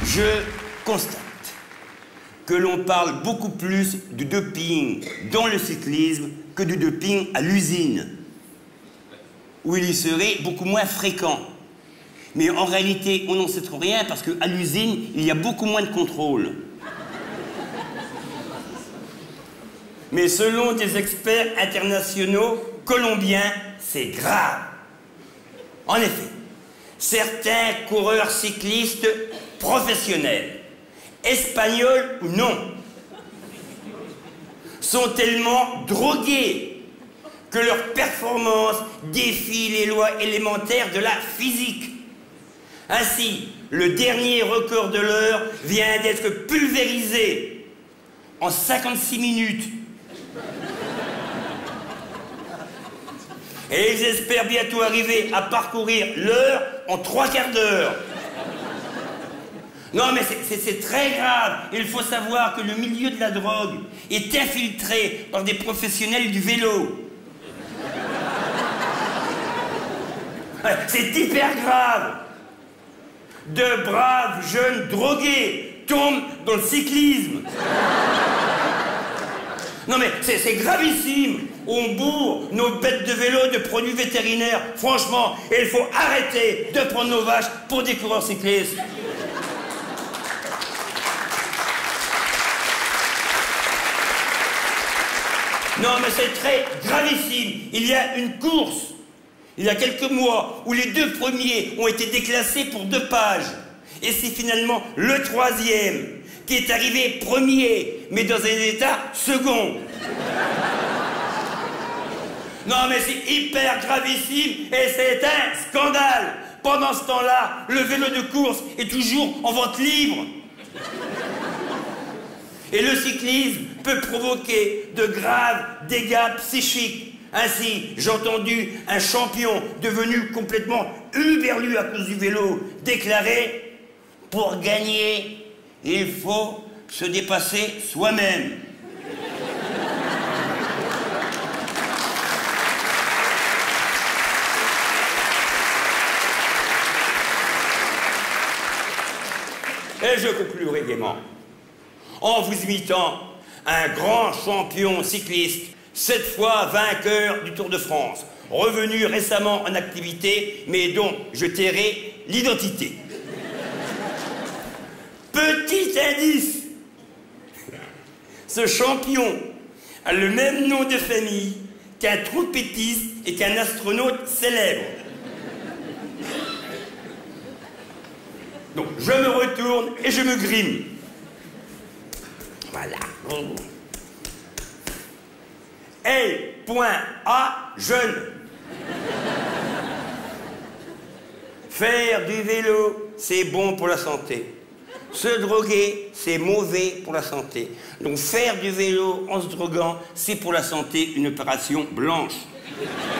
Je constate que l'on parle beaucoup plus du doping dans le cyclisme que du doping à l'usine, où il y serait beaucoup moins fréquent. Mais en réalité, on n'en sait trop rien parce qu'à l'usine, il y a beaucoup moins de contrôle. Mais selon des experts internationaux colombiens, c'est grave. En effet, certains coureurs cyclistes professionnels, espagnols ou non, sont tellement drogués que leur performance défie les lois élémentaires de la physique. Ainsi, le dernier record de l'heure vient d'être pulvérisé en 56 minutes. Et ils espèrent bientôt arriver à parcourir l'heure en 3/4 d'heure. Non, mais c'est très grave. Il faut savoir que le milieu de la drogue est infiltré par des professionnels du vélo. C'est hyper grave. De braves jeunes drogués tombent dans le cyclisme. Non mais c'est gravissime. On bourre nos bêtes de vélo de produits vétérinaires. Franchement, il faut arrêter de prendre nos vaches pour des coureurs cyclistes. Non mais c'est très gravissime. Il y a une course, il y a quelques mois, où les 2 premiers ont été déclassés pour dopage. Et c'est finalement le 3e qui est arrivé premier, mais dans un état second. Non mais c'est hyper gravissime et c'est un scandale. Pendant ce temps-là, le vélo de course est toujours en vente libre. Et le cyclisme peut provoquer de graves dégâts psychiques. Ainsi, j'ai entendu un champion devenu complètement huberlu à cause du vélo déclarer « Pour gagner, il faut se dépasser soi-même ». Et je conclurai gaiement en vous imitant un grand champion cycliste, 7 fois vainqueur du Tour de France, revenu récemment en activité, mais dont je tairai l'identité. Petit indice, ce champion a le même nom de famille qu'un trompettiste et qu'un astronaute célèbre. Donc, je me retourne et je me grime. Voilà. L.A. jeune. Faire du vélo, c'est bon pour la santé. Se droguer, c'est mauvais pour la santé. Donc faire du vélo en se droguant, c'est pour la santé une opération blanche.